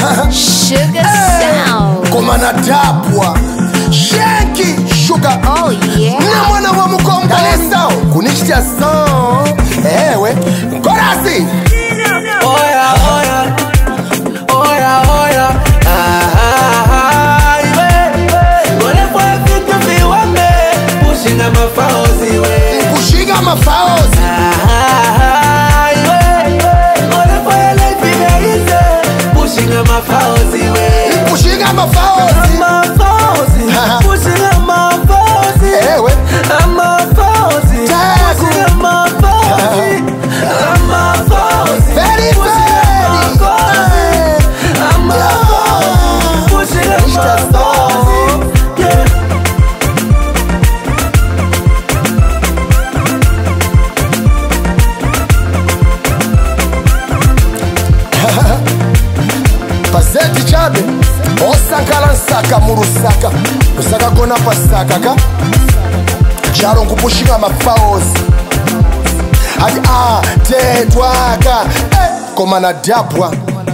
Sugar sound. Komana Dabwa Shenki Sugar. Oh yeah. Na mwana wa mkonga lesao kunishtia song. Ewe Korasi. Oya oya oya oya wale kwa vitu viwame Pushinga mafaozi we Pushinga mafaozi wale kwa ele finalize Pushinga mafaozi we Pushinga mafaozi Pushinga mafaozi Ewe Mafaozi Pushinga mafaozi Mafaozi Very Pazeti chabe Osakala nsaka murusaka Usaka kona pasaka ka Charo nkupushinga mafaozi Hadi tetwaka Komana Dabwa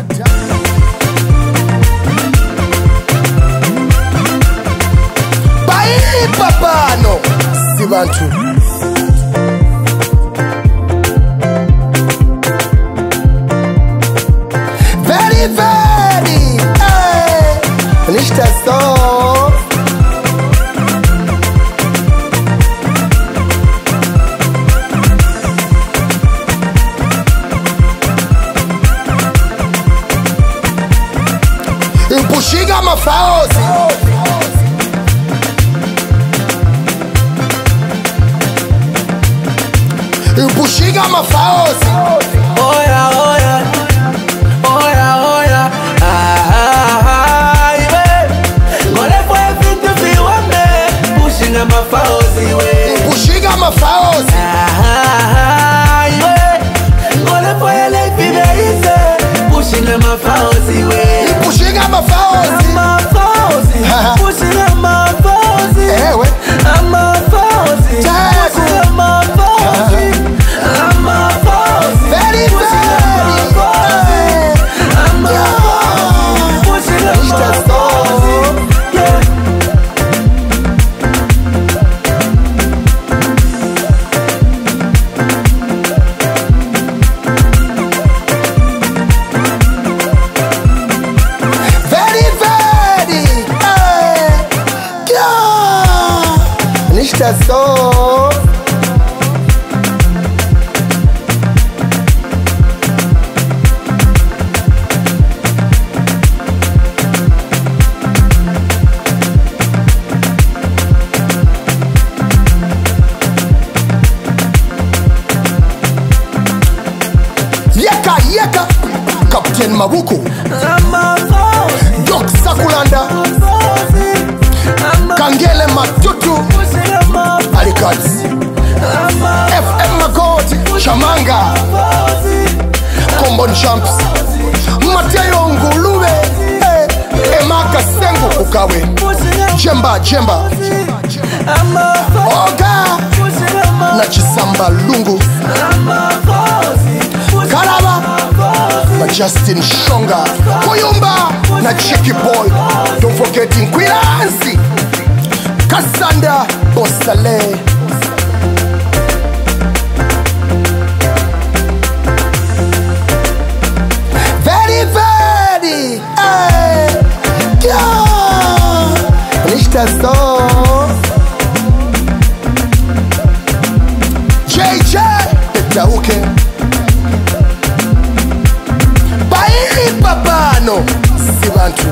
Bai papano Sibantu Very Nishta so Pushinga mafaozi Pushinga mafaozi Oya oya oya oya wale kwa vitu viwame Pushinga mafaozi we Pushinga mafaozi wale kwa ele finalize Pushinga mafaozi we Pushinga mafaozi Pushinga mafaozi Ewe Mafaozi Pushinga mafaozi Mafaozi Very Nishta so Yeka Captain Mabuko Dok Sakulanda Kangele Matutu Alikati FM Magoti Shamanga Combon Champs Mateo Ngulube Emaka Sengu Kukawe Jemba Oga na Chisamba Lungu Kalaba na Justin Shonga Kuyumba na Checky Boy. Don't forget Nkwilanzi Cassandra Bosale Very Nishta so JJ Petauke Bai papano Sibantu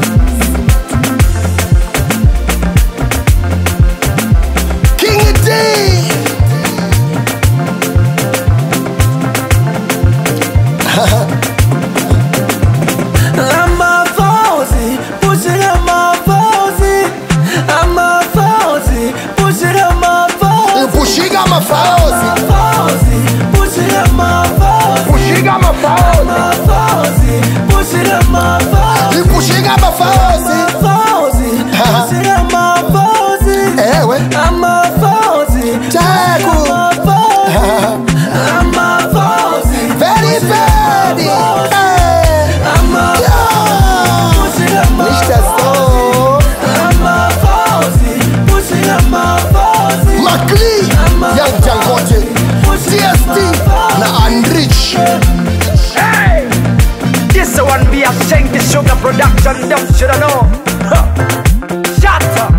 King D Pushinga mafaozi Pushinga mafaozi Young Dangote, TST na Andrich. Hey, this one be a Shanky Sugar production, them shoulda know. Shut up.